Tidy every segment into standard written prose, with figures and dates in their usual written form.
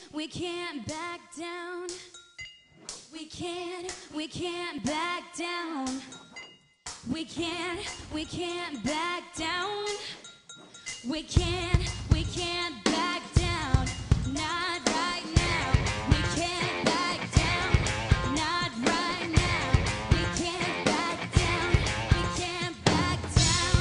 we can't back down. We can't back down. We can't back down. We can't back down. Not right now. We can't back down. Not right now. We can't back down. We can't back down.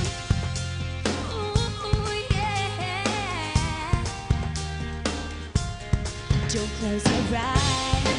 Ooh, yeah. Don't close your eyes.